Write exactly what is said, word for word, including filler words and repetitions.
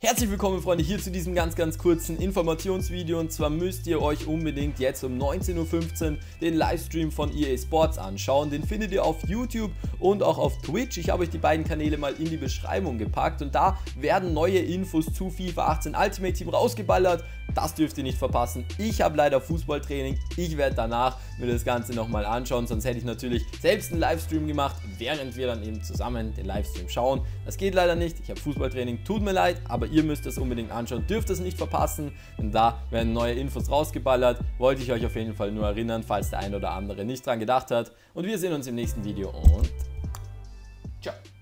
Herzlich willkommen, Freunde, hier zu diesem ganz ganz kurzen Informationsvideo. Und zwar müsst ihr euch unbedingt jetzt um neunzehn Uhr fünfzehn den Livestream von E A Sports anschauen. Den findet ihr auf YouTube und auch auf Twitch. Ich habe euch die beiden Kanäle mal in die Beschreibung gepackt und da werden neue Infos zu FIFA achtzehn Ultimate Team rausgeballert. Das dürft ihr nicht verpassen. Ich habe leider Fußballtraining. Ich werde danach mir das Ganze nochmal anschauen, sonst hätte ich natürlich selbst einen Livestream gemacht, während wir dann eben zusammen den Livestream schauen. Das geht leider nicht. Ich habe Fußballtraining, tut mir leid, aber ihr müsst es unbedingt anschauen, dürft es nicht verpassen, denn da werden neue Infos rausgeballert. Wollte ich euch auf jeden Fall nur erinnern, falls der ein oder andere nicht dran gedacht hat. Und wir sehen uns im nächsten Video und ciao.